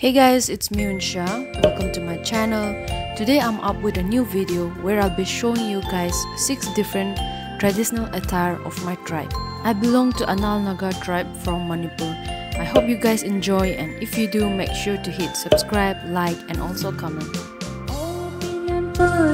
Hey guys, it's me Unsha. Welcome to my channel. Today I'm up with a new video where I'll be showing you guys 6 different traditional attire of my tribe. I belong to Anal Naga tribe from Manipur. I hope you guys enjoy, and if you do, make sure to hit subscribe, like and also comment.